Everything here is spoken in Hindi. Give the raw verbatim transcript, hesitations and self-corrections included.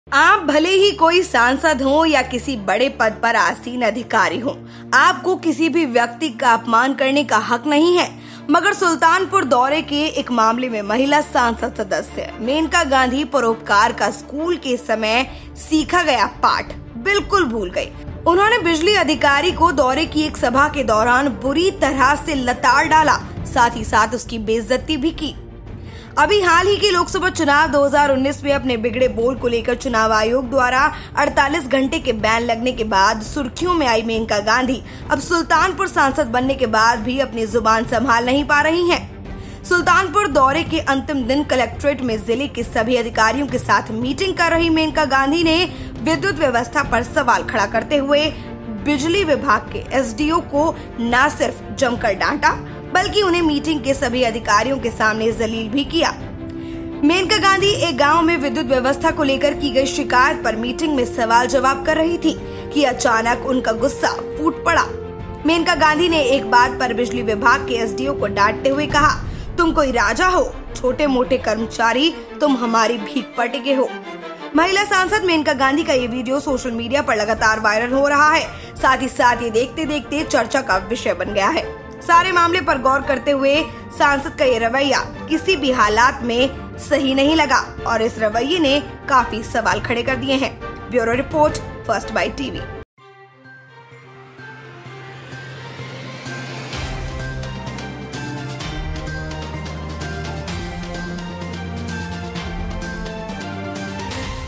आप भले ही कोई सांसद हो या किसी बड़े पद पर आसीन अधिकारी हो, आपको किसी भी व्यक्ति का अपमान करने का हक नहीं है। मगर सुल्तानपुर दौरे के एक मामले में महिला सांसद सदस्य मेनका गांधी परोपकार का स्कूल के समय सीखा गया पाठ बिल्कुल भूल गई। उन्होंने बिजली अधिकारी को दौरे की एक सभा के दौरान बुरी तरह से लताड़ डाला, साथ ही साथ उसकी बेइज्जती भी की। अभी हाल ही के लोकसभा चुनाव दो हज़ार उन्नीस में अपने बिगड़े बोल को लेकर चुनाव आयोग द्वारा अड़तालीस घंटे के बैन लगने के बाद सुर्खियों में आई मेनका गांधी अब सुल्तानपुर सांसद बनने के बाद भी अपनी जुबान संभाल नहीं पा रही हैं। सुल्तानपुर दौरे के अंतिम दिन कलेक्ट्रेट में जिले के सभी अधिकारियों के साथ मीटिंग कर रही मेनका गांधी ने विद्युत व्यवस्था पर सवाल खड़ा करते हुए बिजली विभाग के एसडीओ को न सिर्फ जमकर डांटा बल्कि उन्हें मीटिंग के सभी अधिकारियों के सामने जलील भी किया। मेनका गांधी एक गांव में विद्युत व्यवस्था को लेकर की गई शिकायत पर मीटिंग में सवाल जवाब कर रही थी कि अचानक उनका गुस्सा फूट पड़ा। मेनका गांधी ने एक बात पर बिजली विभाग के एसडीओ को डांटते हुए कहा, तुम कोई राजा हो, छोटे मोटे कर्मचारी तुम हमारी भीख पर टिके हो। महिला सांसद मेनका गांधी का ये वीडियो सोशल मीडिया पर लगातार वायरल हो रहा है। साथ ही साथ ये देखते देखते चर्चा का विषय बन गया है। सारे मामले पर गौर करते हुए सांसद का ये रवैया किसी भी हालात में सही नहीं लगा और इस रवैये ने काफी सवाल खड़े कर दिए हैं। Bureau report, First Bite TV.